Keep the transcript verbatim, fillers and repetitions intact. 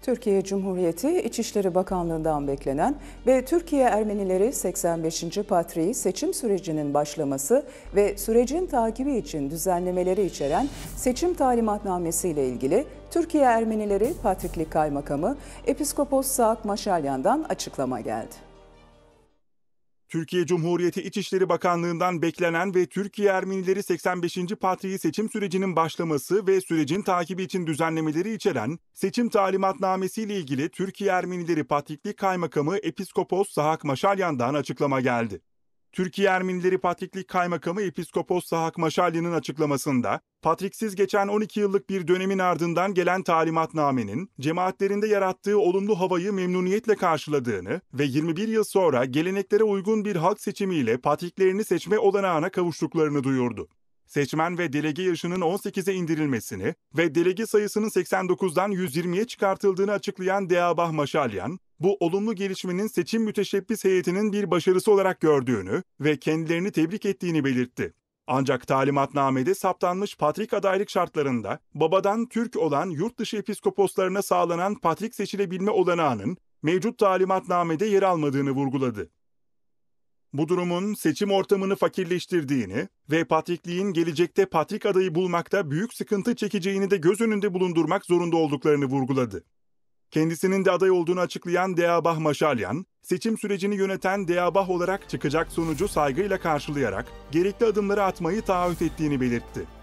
Türkiye Cumhuriyeti İçişleri Bakanlığı'ndan beklenen ve Türkiye Ermenileri seksen beşinci Patriği seçim sürecinin başlaması ve sürecin takibi için düzenlemeleri içeren seçim talimatnamesi ile ilgili Türkiye Ermenileri Patriklik Kaymakamı Episkopos Saak Maşalyan'dan açıklama geldi. Türkiye Cumhuriyeti İçişleri Bakanlığı'ndan beklenen ve Türkiye Ermenileri seksen beşinci Patriği seçim sürecinin başlaması ve sürecin takibi için düzenlemeleri içeren seçim talimatnamesi ile ilgili Türkiye Ermenileri Patriklik Kaymakamı Episkopos Saak Maşalyan'dan açıklama geldi. Türkiye Ermenileri Patriklik Kaymakamı Episkopos Saak Maşalyan'ın açıklamasında, patriksiz geçen on iki yıllık bir dönemin ardından gelen talimatnamenin, cemaatlerinde yarattığı olumlu havayı memnuniyetle karşıladığını ve yirmi bir yıl sonra geleneklere uygun bir halk seçimiyle patriklerini seçme olanağına kavuştuklarını duyurdu. Seçmen ve delege yaşının on sekize indirilmesini ve delege sayısının seksen dokuzdan yüz yirmiye çıkartıldığını açıklayan Deabah Maşalyan, bu olumlu gelişmenin seçim müteşebbis heyetinin bir başarısı olarak gördüğünü ve kendilerini tebrik ettiğini belirtti. Ancak talimatnamede saptanmış patrik adaylık şartlarında babadan Türk olan yurt dışı episkoposlarına sağlanan patrik seçilebilme olanağının mevcut talimatnamede yer almadığını vurguladı. Bu durumun seçim ortamını fakirleştirdiğini ve patrikliğin gelecekte patrik adayı bulmakta büyük sıkıntı çekeceğini de göz önünde bulundurmak zorunda olduklarını vurguladı. Kendisinin de aday olduğunu açıklayan Deabah Maşalyan, seçim sürecini yöneten Deabah olarak çıkacak sonucu saygıyla karşılayarak gerekli adımları atmayı taahhüt ettiğini belirtti.